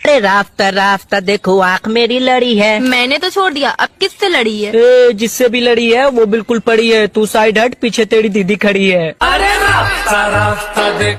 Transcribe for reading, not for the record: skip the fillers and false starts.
अरे राफ्ता राफ्ता देखो आँख मेरी लड़ी है। मैंने तो छोड़ दिया, अब किससे लड़ी है? जिससे भी लड़ी है वो बिल्कुल पड़ी है। तू साइड हट, पीछे तेरी दीदी खड़ी है। अरे राफ्ता राफ्ता